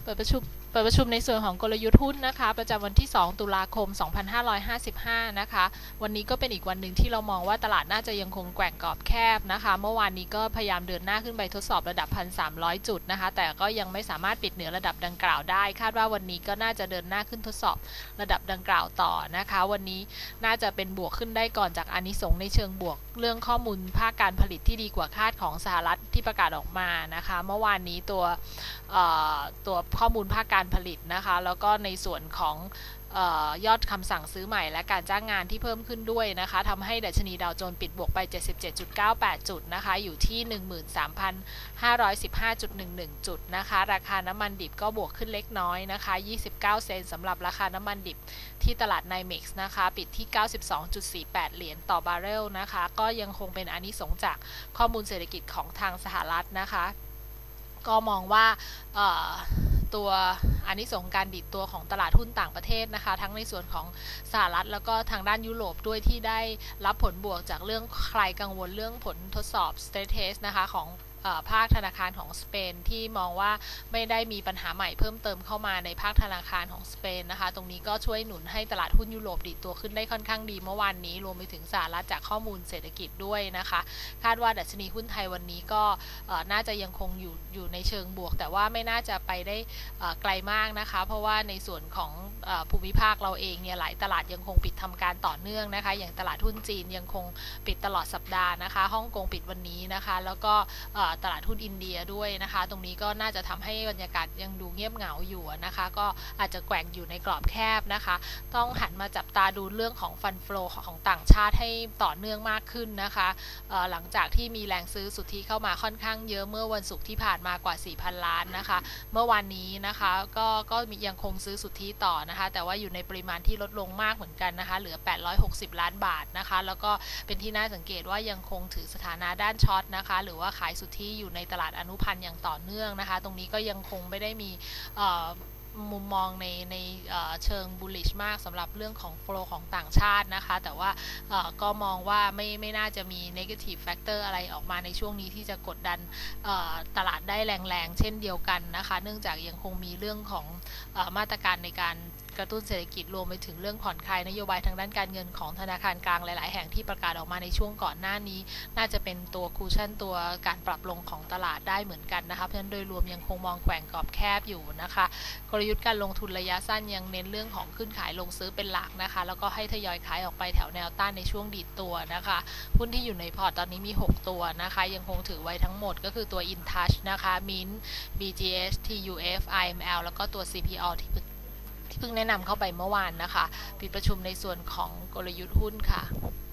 เปิดประชุมในส่วนของกลยุทธ์หุ้นนะคะประจำวันที่2ตุลาคม2555นะคะวันนี้ก็เป็นอีกวันหนึ่งที่เรามองว่าตลาดน่าจะยังคงแกว่งกรอบแคบนะคะเมื่อวานนี้ก็พยายามเดินหน้าขึ้นไปทดสอบระดับ 1,300 จุดนะคะแต่ก็ยังไม่สามารถปิดเหนือระดับดังกล่าวได้คาดว่าวันนี้ก็น่าจะเดินหน้าขึ้นทดสอบระดับดังกล่าวต่อนะคะวันนี้น่าจะเป็นบวกขึ้นได้ก่อนจากอานิสงส์ในเชิงบวกเรื่องข้อมูลภาคการผลิตที่ดีกว่าคาดของสหรัฐที่ประกาศออกมานะคะเมื่อวานนี้ตัวข้อมูลภาคการผลิตนะคะแล้วก็ในส่วนของยอดคำสั่งซื้อใหม่และการจ้างงานที่เพิ่มขึ้นด้วยนะคะทำให้ดัชนีดาวโจนส์ปิดบวกไป 77.98 จุดนะคะอยู่ที่ 13,515.11 จุดนะคะราคาน้ำมันดิบก็บวกขึ้นเล็กน้อยนะคะ29 เซนต์สำหรับราคาน้ำมันดิบที่ตลาดไนเม็กซ์นะคะปิดที่ 92.48 เหรียญต่อบาร์เรลนะคะก็ยังคงเป็นอานิสงส์จากข้อมูลเศรษฐกิจของทางสหรัฐนะคะก็มองว่าตัวอานิสงส์การดิดตัวของตลาดหุ้นต่างประเทศนะคะทั้งในส่วนของสหรัฐแล้วก็ทางด้านยุโรปด้วยที่ได้รับผลบวกจากเรื่องใครกังวลเรื่องผลทดสอบ stress test นะคะของภาคธนาคารของสเปนที่มองว่าไม่ได้มีปัญหาใหม่เพิ่มเติมเข้ามาในภาคธนาคารของสเปนนะคะตรงนี้ก็ช่วยหนุนให้ตลาดหุ้นยุโรปดีดตัวขึ้นได้ค่อนข้างดีเมื่อวานนี้รวมไปถึงสหรัฐจากข้อมูลเศรษฐกิจด้วยนะคะคาดว่าดัชนีหุ้นไทยวันนี้ก็น่าจะยังคงอยู่ในเชิงบวกแต่ว่าไม่น่าจะไปได้ไกลมากนะคะเพราะว่าในส่วนของภูมิภาคเราเองเนี่ยหลายตลาดยังคงปิดทำการต่อเนื่องนะคะอย่างตลาดหุ้นจีนยังคงปิดตลอดสัปดาห์นะคะฮ่องกงปิดวันนี้นะคะแล้วก็ตลาดหุ้นอินเดียด้วยนะคะตรงนี้ก็น่าจะทำให้บรรยากาศยังดูเงียบเหงาอยู่นะคะก็อาจจะแกว่งอยู่ในกรอบแคบนะคะต้องหันมาจับตาดูเรื่องของฟันโฟลของต่างชาติให้ต่อเนื่องมากขึ้นนะคะหลังจากที่มีแรงซื้อสุทธิเข้ามาค่อนข้างเยอะเมื่อวันศุกร์ที่ผ่านมากว่า 4,000 ล้านนะคะเมื่อวานนี้นะคะก็ยังคงซื้อสุทธิต่อนะคะแต่ว่าอยู่ในปริมาณที่ลดลงมากเหมือนกันนะคะเหลือ860 ล้านบาทนะคะแล้วก็เป็นที่น่าสังเกตว่ายังคงถือสถานะด้านช็อตนะคะหรือว่าขายสุทธิอยู่ในตลาดอนุพันธ์อย่างต่อเนื่องนะคะตรงนี้ก็ยังคงไม่ได้มีมุมมองในเชิง bullish มากสำหรับเรื่องของโฟลของต่างชาตินะคะแต่ว่าก็มองว่าไม่น่าจะมี negative factor อะไรออกมาในช่วงนี้ที่จะกดดันตลาดได้แรงๆเช่นเดียวกันนะคะเนื่องจากยังคงมีเรื่องของมาตรการในการกระตุ้นเศรษฐกิจรวมไปถึงเรื่องผ่อนคลายนโยบายทางด้านการเงินของธนาคารกลางหลายๆแห่งที่ประกาศออกมาในช่วงก่อนหน้านี้น่าจะเป็นตัวคูชั่นตัวการปรับลงของตลาดได้เหมือนกันนะคะเพราะฉะนั้นโดยรวมยังคงมองแกว่งกรอบแคบอยู่นะคะกลยุทธ์การลงทุนระยะสั้นยังเน้นเรื่องของขึ้นขายลงซื้อเป็นหลักนะคะแล้วก็ให้ทยอยขายออกไปแถวแนวต้านในช่วงดีดตัวนะคะหุ้นที่อยู่ในพอร์ตตอนนี้มี6ตัวนะคะยังคงถือไว้ทั้งหมดก็คือตัว InTouch นะคะ Mint BGS TUF IML แล้วก็ตัว CPO ที่เพิ่งแนะนำเข้าไปเมื่อวานนะคะปิดประชุมในส่วนของกลยุทธ์หุ้นค่ะ